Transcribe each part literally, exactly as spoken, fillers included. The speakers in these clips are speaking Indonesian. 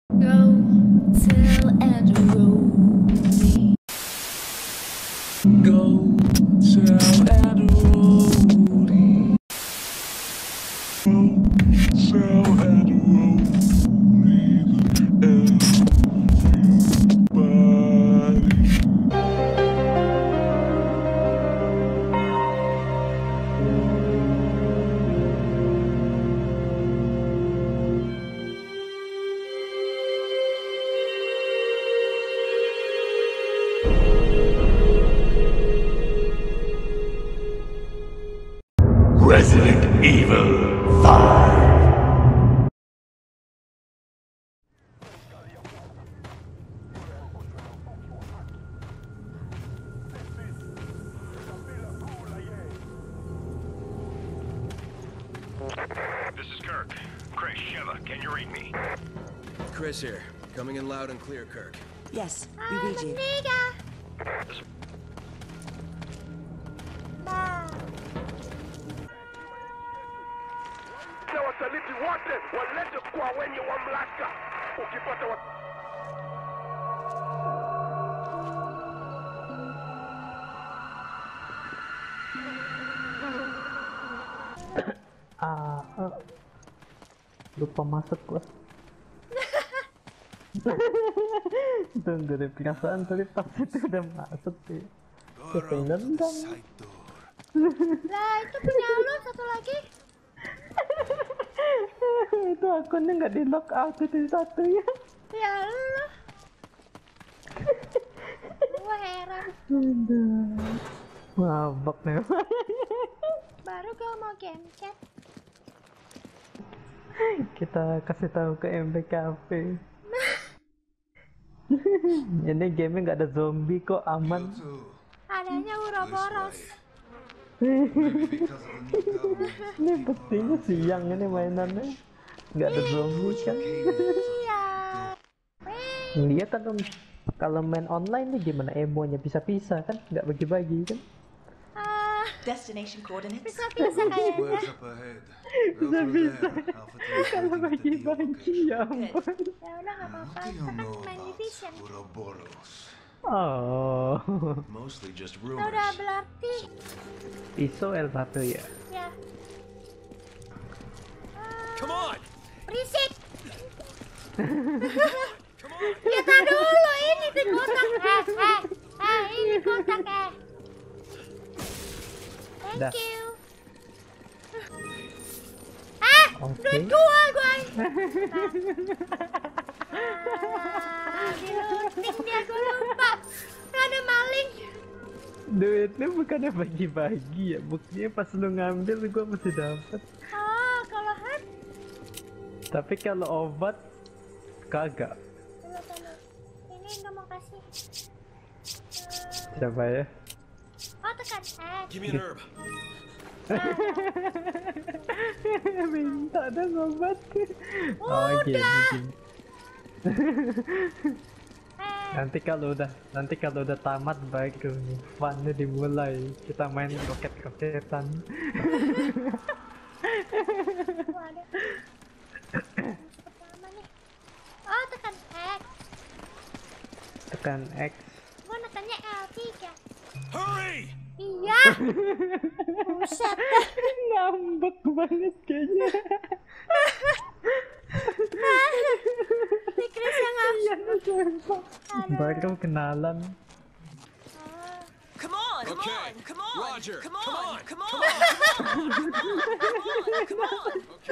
Go tell Andrew. Go tell Andrew. Go tell Andrew. Resident Evil five. This is Kirk. Chris, Sheva, can you read me? Chris here. Coming in loud and clear, Kirk. Yes, we read you. Na wasaliti wote walete kwa wenye mamlaka. Ukipata wa... Ah, ah. Lupa masuk gua. Tunggu deh, perasaan tadi pas itu udah masuk sih. Siapa yang nendang? Lah itu punya lu satu lagi. Itu akunnya nggak di lock out itu satu ya. Ya lu. Gua heran. Udah. Mabok nih. Baru gua mau game chat. Kita kasih tahu ke M B Cafe. Ini game nggak ada zombie kok, aman. Adanya Uroboros. Ini buktinya siang ini mainannya, nggak ada zombie kan. Iya. Lihat kan om, kalau main online nih gimana emonya bisa-bisa kan, nggak bagi-bagi kan. Ah, Destination coordinates. bisa-bisa kayaknya. Where's up ahead? Go Bisa through bisa. there. Alpha three is Kalau heading to the bagi-bagi ya ampun. Ya udah nggak apa-apa. What do you Kita kan know main about division. Ouroboros? Oh, Mostly just Kita rumors. udah berarti. iso L satu ya. Ya. Come on! Berisik. Kita dulu ini di kotak. Eh, eh, eh, ini kotak eh. Thank Dah. you. Ah, Oke. duit gua gua. Ah, diluting dia gua lupa. Ada maling. Duitnya bukannya bagi-bagi ya, buktinya pas lu ngambil gua masih dapat. Oh, kalau hat. Tapi kalau obat kagak. Tunggu, tunggu. Ini nggak mau kasih. Siapa ya? Oh, tekan X. Give me an herb. Minta dong obat. Oh gini, gini. Eh, Nanti kalau udah nanti kalau udah tamat baru nih funnya dimulai, kita main roket-roketan. waduh. Pertama nih. Oh, tekan X. Tekan X. Gua nekannya L tiga. Hurry! Iya. Buset. Ngambek banget kayaknya. Si Chris yang ngap. Iya sumpah. Baru kenalan. Oh, Come on, come Okay. on, come on, Roger. come Come on, on. come on, come on, come on.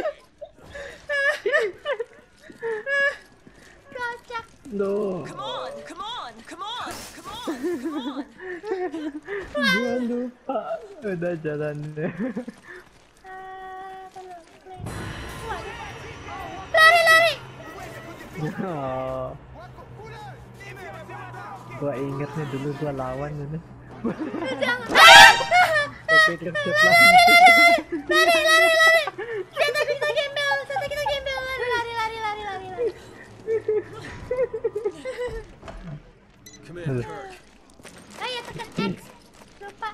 kocak. Loh, Come on, come on, come on, come on, come on. gua lupa udah jalannya. Ah, belum. Play. Waduh. Lari, lari. Oh. Gua inget nih dulu gua lawan ini. Jangan. Ah! Oke, kerjat lagi. Lari, lari, lari. Kita kita gembel, kita kita gembel. Lari, lari, lari, lari, lari, lari. Come in, Kirk. Ayo tekan X. Lupa.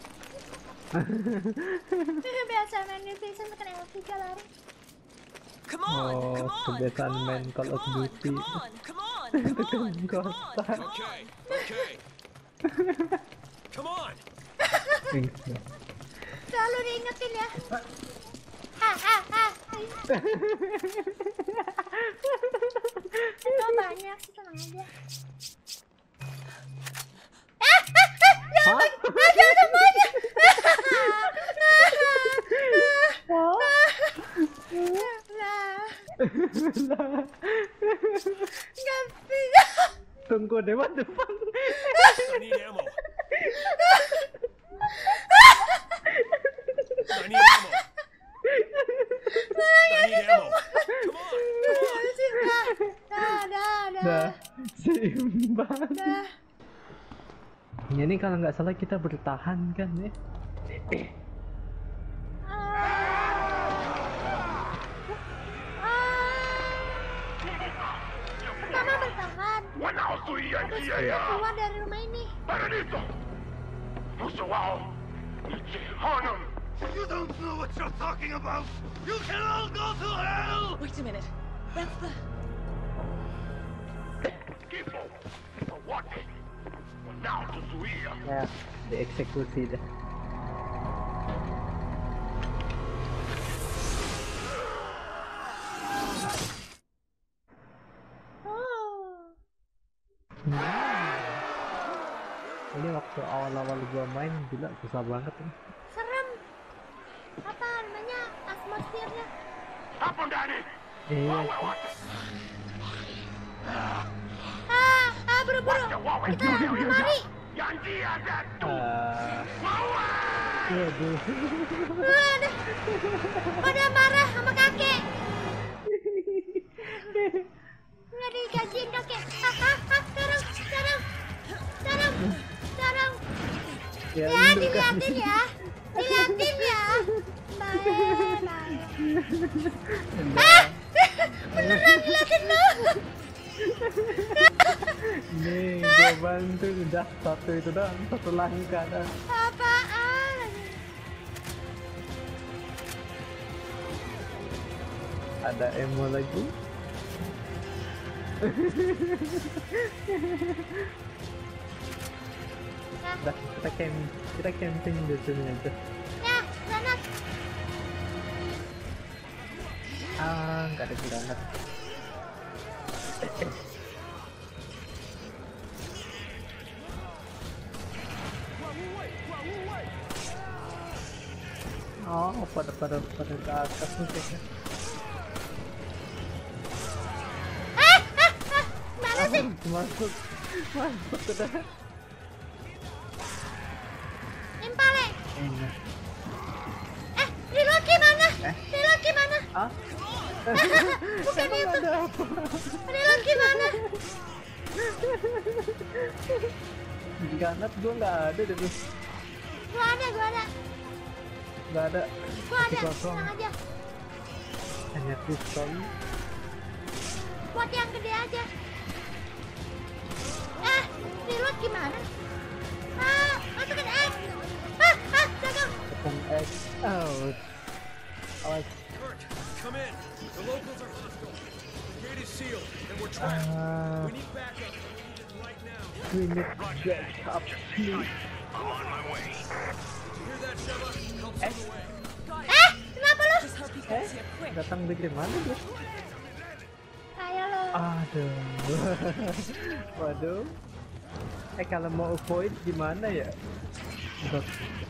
Biasa main division tekan L tiga lari. come on, Oh, come on, kebiasaan come on, main Call of come on, Duty. come on, come on, come on, come on, come on. Okay, okay. Come on. Selalu diingetin ya. Ah, ah, ah. Itu banyak sih, tenang aja. Ah, ah, ah, Hah? ada semuanya. Nggak bisa. Tunggu deh, what the fuck? I need ammo. I need ammo. I need ammo. Come on, come on. Dah, dah, dah. Dah, seimbang. Dah. Ya, ini kalau nggak salah kita bertahan kan ya? Pertama bertahan. Terus kita keluar dari rumah ini. Paradito! Musuh wao! Ichi Hanum! You don't know what you're talking about! You can all go to hell! Wait a minute. That's the... Kipo! For what? Now to Zuia! Ya, dieksekusi dah. Oh. Ini waktu awal-awal gua main gila susah banget ini. Serem. Apa namanya? Atmosfernya. Hapon, Danny! Iya. Ah, ah, buru-buru. Kita lari. Yanji ada tuh! Ah, waduh. Waduh. Pada marah sama kakek. Nggak digajiin kakek. Ah, ah, ah, sekarang, sekarang, sekarang, sekarang. Ya, Ya, induk kan. diliatin ya. Diliatin ya. Baik, baik. Ah, beneran diliatin lo. Nih, gua bantu udah satu itu doang, satu langkah dah. Apaan? Ada emo lagi. Nah, Dah, kita camp, kita camping di sini aja. ya, sana. Ah, nggak ada granat. Oh, pada pada pada ke atas nih kayaknya. Ah, ah, ah. Mana sih? Masuk, masuk ke dalam. Impale. Enak. Eh, reload gimana? Reload gimana? Ah? Bukan Emang itu. ada apa? Reload gimana? Granat gua nggak ada deh, Bos. Gua ada, gua ada. Nggak ada. Gua ada. Masih kosong. Tenang aja. Hanya pistol. Buat yang gede aja. Ah, reload gimana? Ah, masukin X. Ah, ah, jaga. Tekan X. Oh. Awas. Kirk, come in. The locals are hostile. The gate is sealed, and we're trapped. Ah, We need backup. We need it right now. we need back up, please. I'm on my way. Did you hear that, Sheva? Help's on the way. Got it. Eh, kenapa lu? Just help you Eh, guys here quick. datang dari mana dia? Ayo lo. Aduh. Waduh. Eh, kalau mau avoid gimana ya? Dot.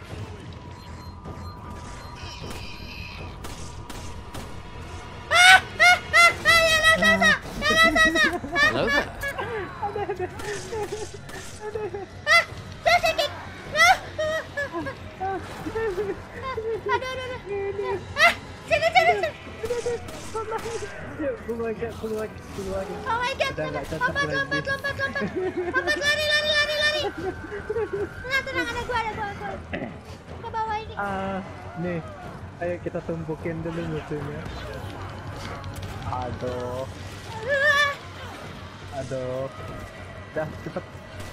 Ah, ah, ah, ah, ya lo, sana. Ya lo, sana. Hello there. Ah, saya sakit. Ah, aduh, aduh, aduh. Ah, sini, sini, sini. Yuk, bunuh aja, bunuh lagi, bunuh lagi. Oh my god, Udah mana? nggak cocok Lompat, lagi. lompat, lompat, lompat. Lompat, lari, lari, lari, lari. Tenang, tenang, ada gua, ada gua, gua. Ke bawah ini. Ah, nih. Ayo kita tumpukin dulu musuhnya. Aduh, Ah, aduh. Dah, cepet.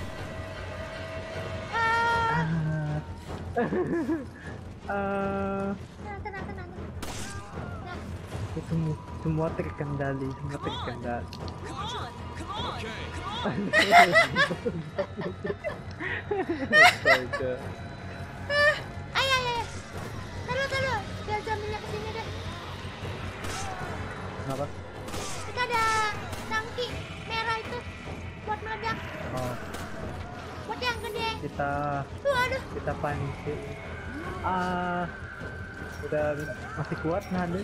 ah. Ah. Ah, Tenang, tenang, tenang. Nah, ketemu. Semua terkendali, semua terkendali. Astaga. Ayo, ayo, ayo. Taruh, taruh. Biar jambilnya kesini deh. Kenapa? Kita ada tangki merah itu buat meledak. Oh, Buat yang gede. kita Tuh, aduh. kita pancing. Ah, udah masih kuat nahan.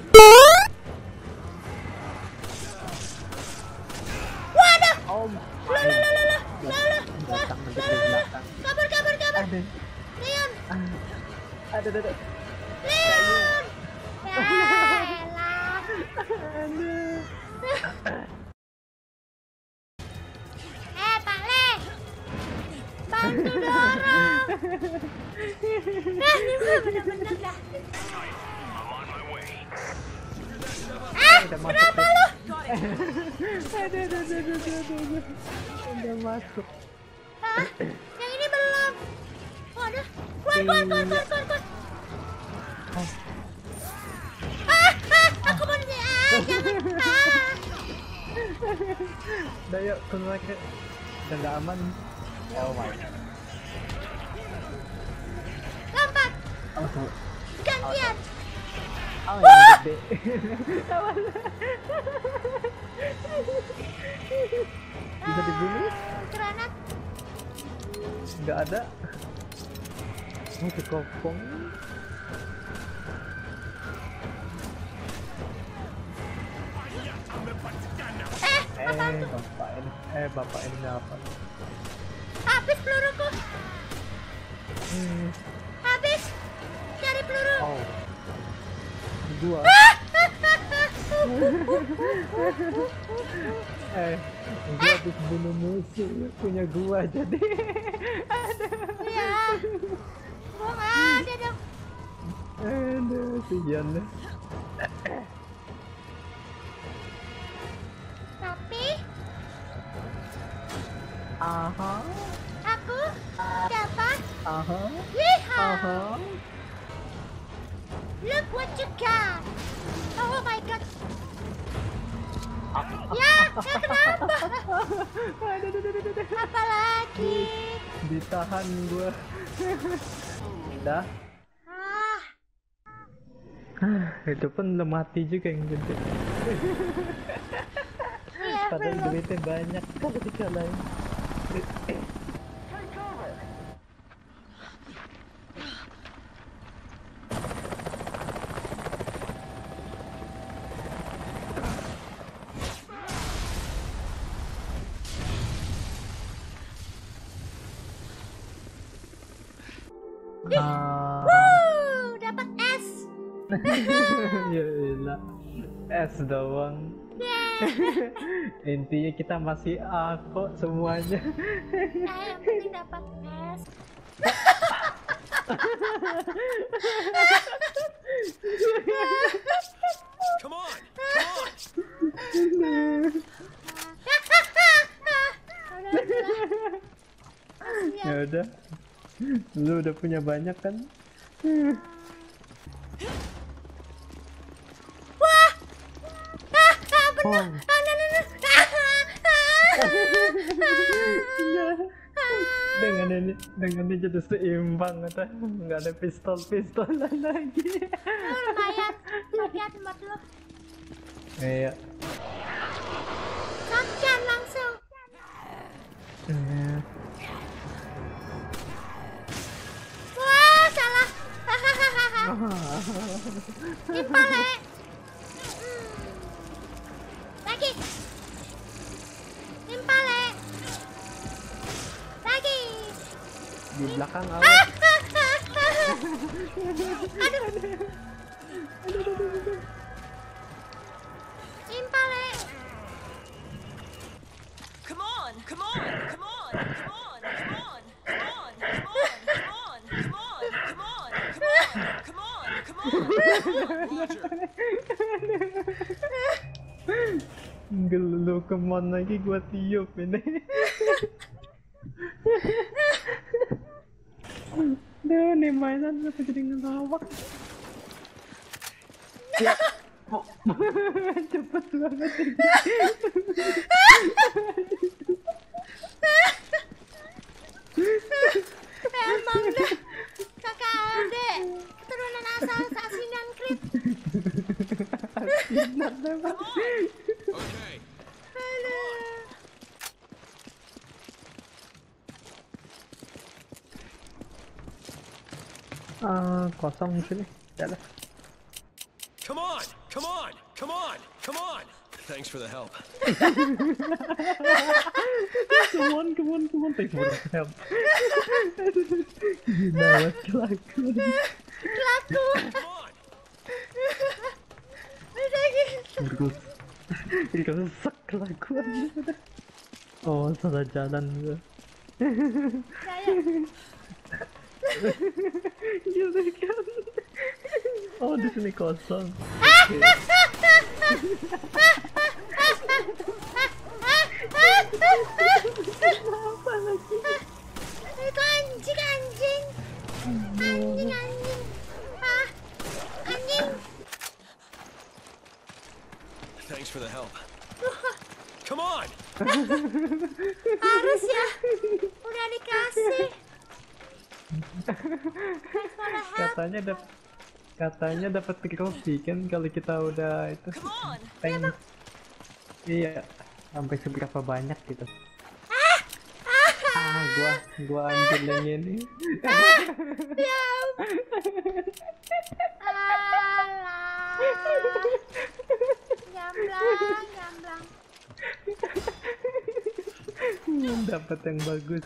Waduh. Oh, Loh, loh, loh, loh, loh. Loh, loh. belakang, Loh, dari loh, loh. belakang. Kabur, kabur, kabur. Ada, Leon. ah, ada, ada, ada. Leon. Ya elah. Eh, Pak Le. Bantu dorong. Nah, ini mah bener-bener dah. Ah, Udah masuk. kenapa lu? Ada, ada, ada, ada, ada, ada. Udah masuk. Hah? Yang ini belum. Waduh. Kuat, kuat, kuat, kuat, kuat, kuat. Ah, ah, aku mau di... Ah, jangan. Ah. Udah yuk, keluar ke. Udah nggak aman. Oh my god. Lompat. Oh, Gantian. oh yang gede. Bisa dibunuh? Ah, Granat. Nggak ada. Oh, dikopong. Eh, Eh, bapak ini, eh bapak ini apa? habis peluruku. Hmm. Habis. Cari peluru. Oh, gua. eh, gua habis bunuh musuh punya gua jadi. Iya. Gua nggak ada dong. Aduh, sian deh. Tapi Aha, aku dapat aha, lihat. aha. Look what you got. Oh my god. Ya, ya kenapa? Apa lagi? Ditahan gua. Dah. Ah, Ah, itu pun udah mati juga yang gede. iya Padahal belum. duitnya banyak kalau dikalahin. Ah, Wuh, dapat es. ya elah. Es doang. Intinya kita masih A kok semuanya. Nah, yang penting dapat es. Come on! Come on! Udah, udah. Kasihan. Ya udah. Lu udah punya banyak kan? Wah! Ah, ah, bener. Oh. Ah, nah, nah, nah. Ah, ah, ah. Dengan ini, dengan ini jadi seimbang kata. Nggak ada pistol-pistolan lagi. Oh, lumayan. Lihat tempat lo. Iya. Shotgun langsung. Eh, Wah, salah. Impale. Lagi. Impale. Lagi. Di belakang Ah, awas. ah, ah, ah. Aduh. Impale. Come on, come on, come on, come on, come on, come on, come on, come on, come on, come on, come on, come on, come on. Gelu kemana lagi gua tiup ini. Duh, nih mainan apa jadi ngelawak. Ya. Oh. Cepet banget. Emang dah kakak adek keturunan asal Asinan Creed. Asinan memang. Okay. Ah, kosong sini. Jalan. Come on! Come on! Come on! Come on! Thanks for the help. Come on, come on, come on. Thanks for the help. Gila, kelakuan. Kelakuan. Come on! Udah gitu. Terus, rusak kelakuannya. Oh, salah jalan gua. Saya. Gila kan. Oh, di sini kosong. Kenapa lagi? Itu anjing anjing. Anjing anjing. Ah, anjing. Thanks for the help. Come on! Harus ya. Udah dikasih. Katanya dapat katanya dapat trofi kan kalau kita udah itu Come on! tank. Iya, sampai seberapa banyak gitu. Ah, gua gua ambil yang ini. Ya alah. Gamblang, gamblang. Dapat yang bagus.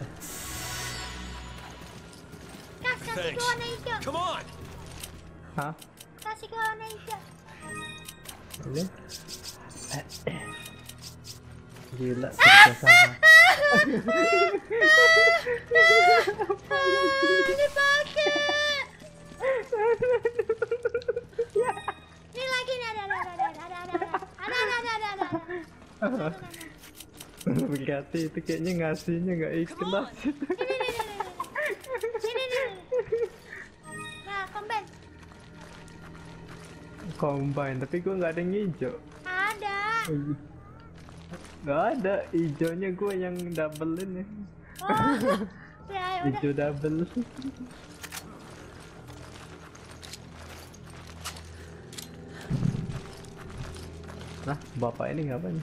Kas, kasih ke Thanks. warna hijau. Come on! Hah? Kasih ke warna hijau. Ini? Gila, kerja sama. Dipakai. Ini lagi nih, ada, ada, ada, ada, ada, ada, ada, ada, ada, ada, ada. Berarti itu kayaknya ngasihnya nggak ikhlas. Ini, ini, ini. Nah, combine. Combine, tapi gua nggak ada yang hijau. Ada. Nggak ada, hijaunya gua yang double ini. Oh, ya, ya udah. Hijau double. Nah, bapak ini ngapain?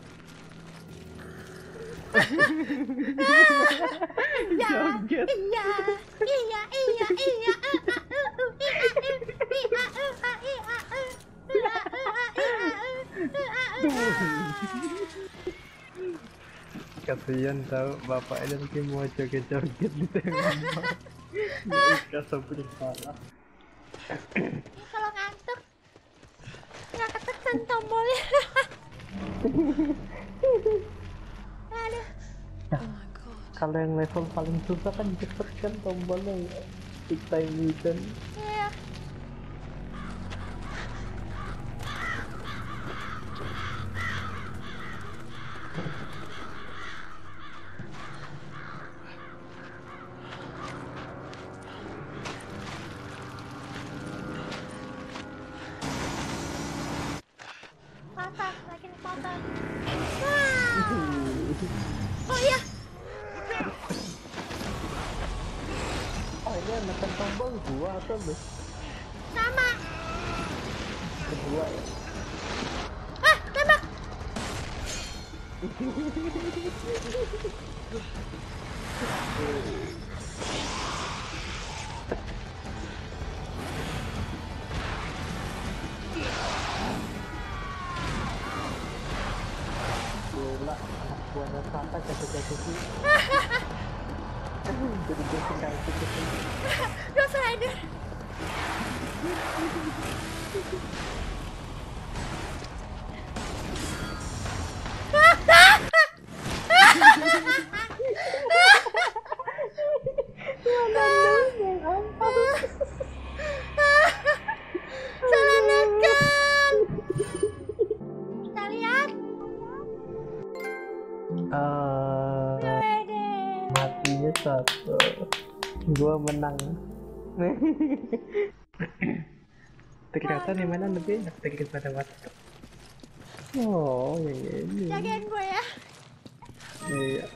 Ya, Joget. iya, iya, iya, iya, Kasian tahu bapak ini nanti mau joget-joget di tengah. Nggak ikhlas bersalah. kalau ngantuk nggak ketekan tombolnya. Aduh. Kalau yang level paling susah kan cepet kan tombolnya ya. Big time mission. Iya. Patah, lagi nih patah. Wah. Oh iya. Oh ini menekan tombol gua atau lu? Sama. Kedua ya. Ah, tembak. Gila, anak buahnya Santa jatuh-jatuh sih. Jadi gue tinggal ikut ini. Ghost Rider. Salah nekan. Kita lihat. Ah, Wede. matinya satu. Gua menang. Ternyata di mana lebih enak daripada WhatsApp. Oh, yang ini. Jagain gue ya. Iya.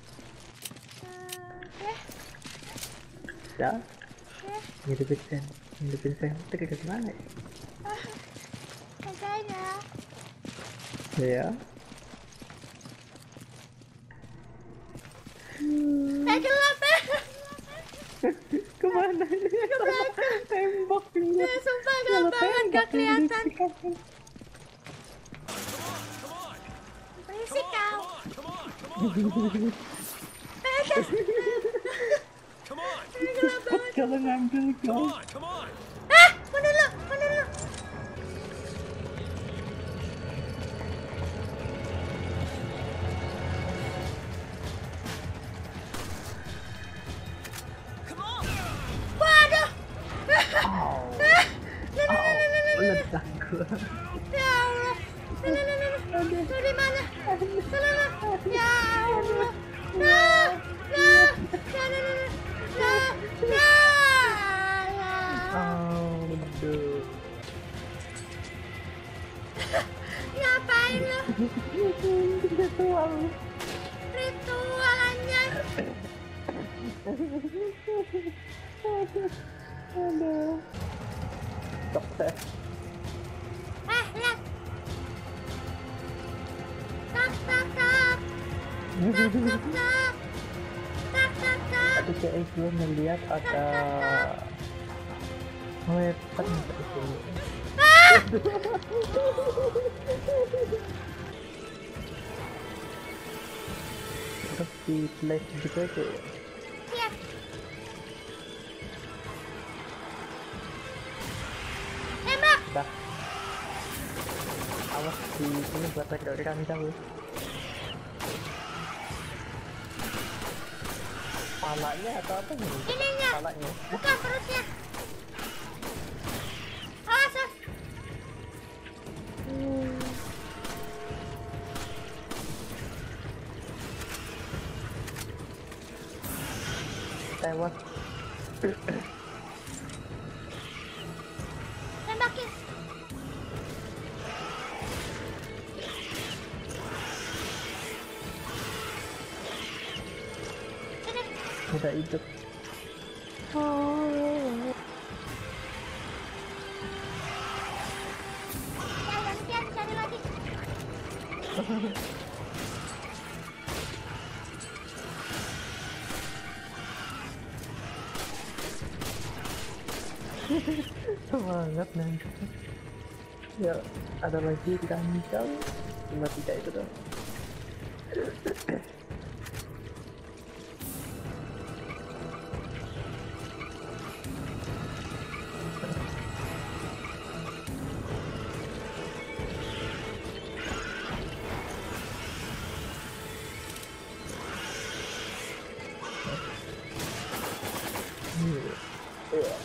Oke. Ya. Oke. Ngidupin sen, ngidupin senter ke mana? Jagain ya. Iya. Eh gelap ya. Kemana ini? Tembok ini. Ya sumpah gelap banget gak kelihatan. Berisik kau. Come on, come on, come on, Eh jas. come on, Ini gelap banget. Kalau ngambil come kau. on, come on. Ah, mundur dulu, mundur dulu. Come on! Waduh. Oh, ledak gua. Ya Allah. Nah, nah, nah, nah. Lu di mana? Nah, nah, nah. Ya Allah. Nah, nah, nah, nah, nah, nah, nah, nah. Oh, aduh. Ngapain lu? Ritual. Ritual anjay. Aduh. Sukses. Eh, lihat. Tak, tak, tak. Tak, tak, tak. Tak, tak, tak. Tadi kayak gue ngeliat ada weapon di sini. Terus di place gitu aja ya. Iya. Tembak. Dah. Awas di sini buat rekan jauh. Palanya atau apa nih? Ininya. Palanya. Bukan perutnya. Awas, awas. Tewas. Tembakin. Sini. Udah hidup. Ya, gantian cari lagi. Semangat nangkep. Ya, ada lagi kancam. Cuma tiga itu dong. Iya.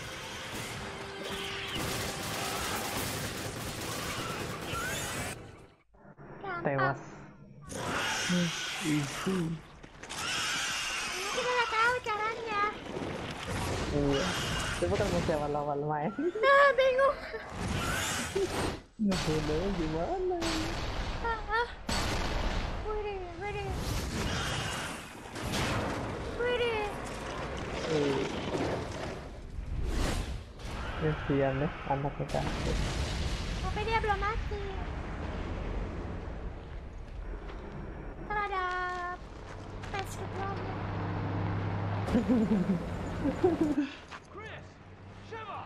Gampang. Tewas. Hmm, easy. Ini kita udah tahu caranya. Iya. Coba kan masih awal-awal main. Nah, bingung. Ngebunuhnya gimana? Ah, ah. Widih, widih. Widih. Eh. Kesian deh anaknya kan. Tapi dia belum mati. Ntar ada patch kedua. Chris, Shiva,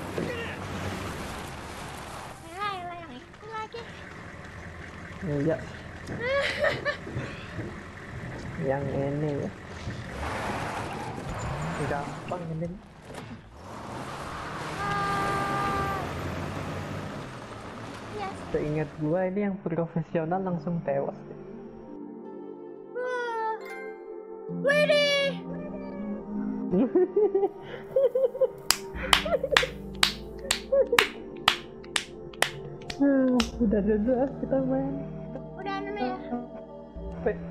Elah, elah yang itu lagi. Iya. Yang ini ya. Gampang ini. Ah. Yes. Seingat gua ini yang profesional langsung tewas. Wah. Widih. Udah jelas kita main. Udah dulu ya. Pe-